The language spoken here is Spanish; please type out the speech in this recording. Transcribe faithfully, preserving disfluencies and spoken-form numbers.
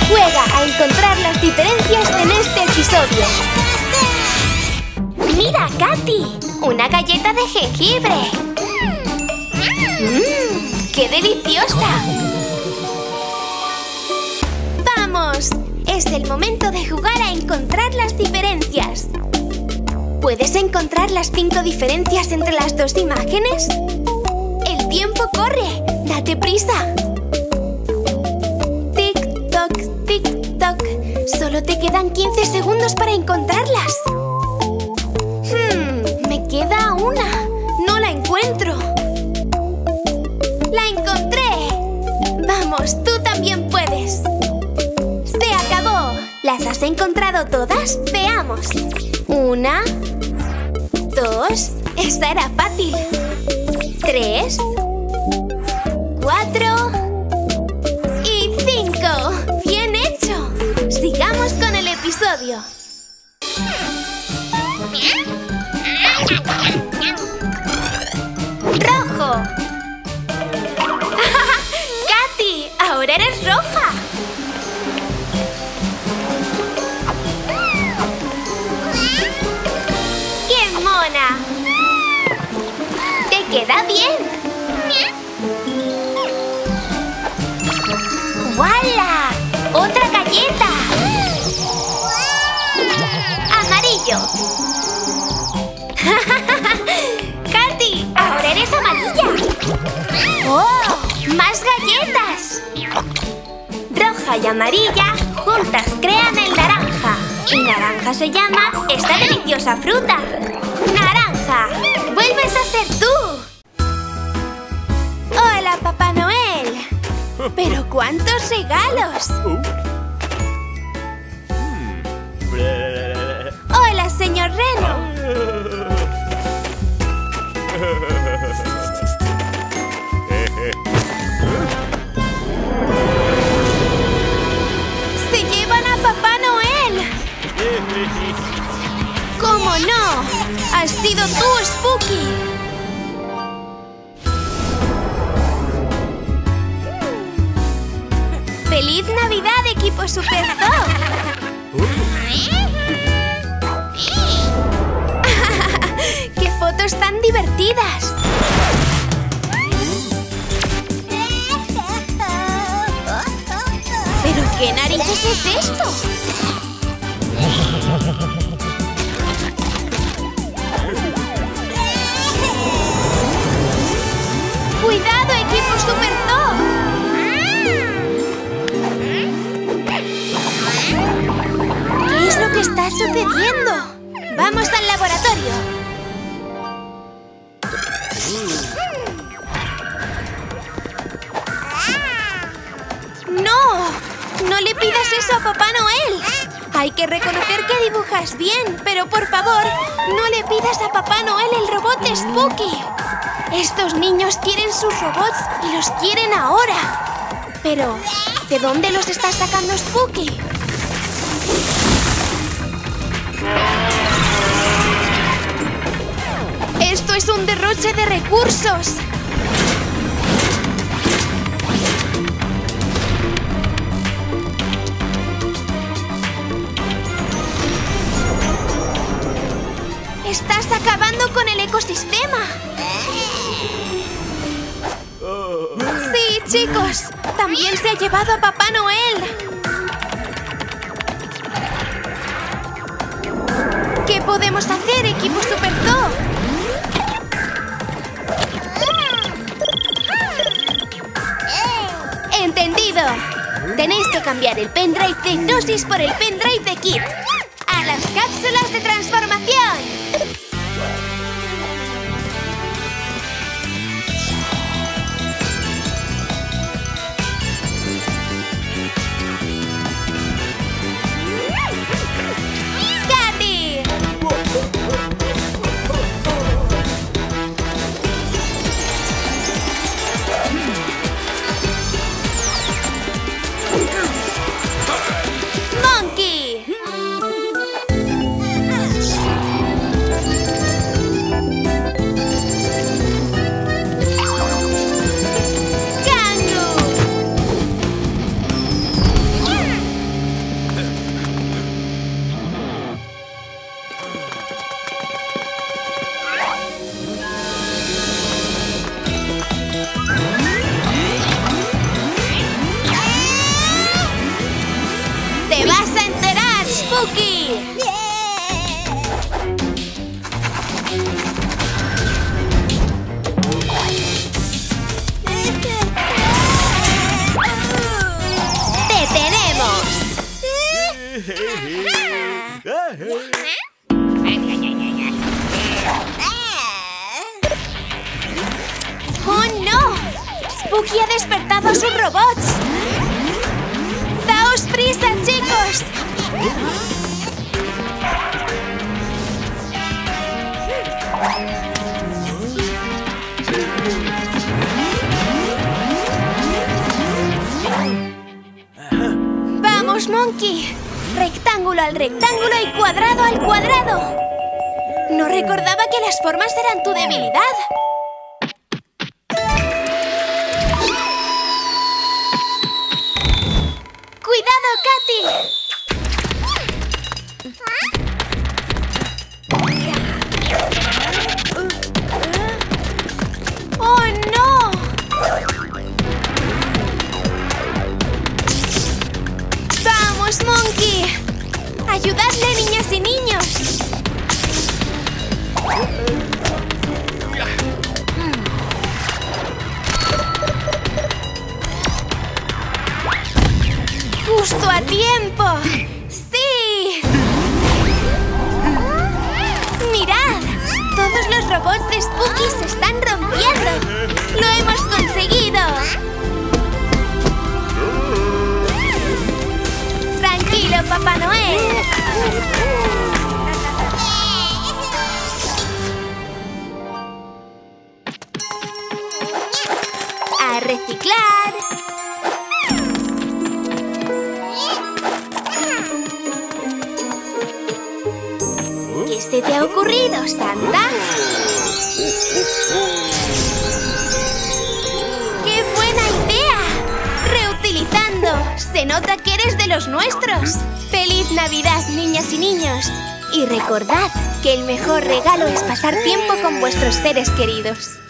Juega a encontrar las diferencias en este episodio. ¡Mira, Katy! ¡Una galleta de jengibre! ¡Mmm! ¡Qué deliciosa! ¡Vamos! Es el momento de jugar a encontrar las diferencias. ¿Puedes encontrar las cinco diferencias entre las dos imágenes? ¡El tiempo corre! ¡Date prisa! Tic-toc, tic-toc. Solo te quedan quince segundos para encontrarlas. Hmm, me queda una. No la encuentro. ¡La encontré! Vamos, tú también puedes. ¡Se acabó! ¿Las has encontrado todas? Veamos. Una, dos, esta era fácil. Tres, cuatro y cinco. ¡Bien hecho! Sigamos con el episodio. ¡Rojo! ¡Katy! ¡Ahora eres roja! ¡Qué mona! ¡Te queda bien! ¡Wala! ¡Otra galleta! ¡Amarillo! ¡Katy! ¡Ahora eres amarilla! ¡Oh! ¡Más galletas! Roja y amarilla juntas crean el naranja. Y naranja se llama esta deliciosa fruta. ¡Naranja! ¡Vuelves a ser tú! ¡Hola, Papá Noel! ¡Pero cuántos regalos! ¡Hola, señor Reno! ¡Se llevan a Papá Noel! ¿Cómo no? ¡Has sido tú, Spooky! ¡Feliz Navidad, equipo Super Dog! ¡Qué fotos tan divertidas! ¿Pero qué narices es esto? ¡Cuidado, equipo Super Dog! ¿Qué es lo que está sucediendo? ¡Vamos al laboratorio! ¡No! ¡No le pidas eso a Papá Noel! Hay que reconocer que dibujas bien, pero por favor, no le pidas a Papá Noel el robot de Spooky. Estos niños quieren sus robots y los quieren ahora. Pero, ¿de dónde los está sacando Spooky? ¡Esto es un derroche de recursos! ¡Estás acabando con el ecosistema! ¡Sí, chicos! ¡También se ha llevado a Papá Noel! ¿Qué podemos hacer, equipo Super Dog? ¡Entendido! Tenéis que cambiar el pendrive de Hipnosis por el pendrive de Kit. ¡A las cápsulas de transformación! ¡Te tenemos! ¡Oh, no! ¡Spooky ha despertado a sus robots! ¡Daos prisa, chicos! ¡Vamos, Monkey! Rectángulo al rectángulo y cuadrado al cuadrado. No recordaba que las formas eran tu debilidad. ¡Cuidado, Katy! ¡Oh, no! ¡Vamos, Monkey! ¡Ayudadle, niñas y niños! ¡Justo a tiempo! ¡Sí! ¡Mirad! Todos los robots de Spooky se están rompiendo. ¡Lo hemos conseguido! ¡Tranquilo, Papá Noel! ¡A reciclar! ¿Qué se te ha ocurrido, Santa? ¡Qué buena idea! ¡Reutilizando! Se nota que eres de los nuestros. ¡Feliz Navidad, niñas y niños! Y recordad que el mejor regalo es pasar tiempo con vuestros seres queridos.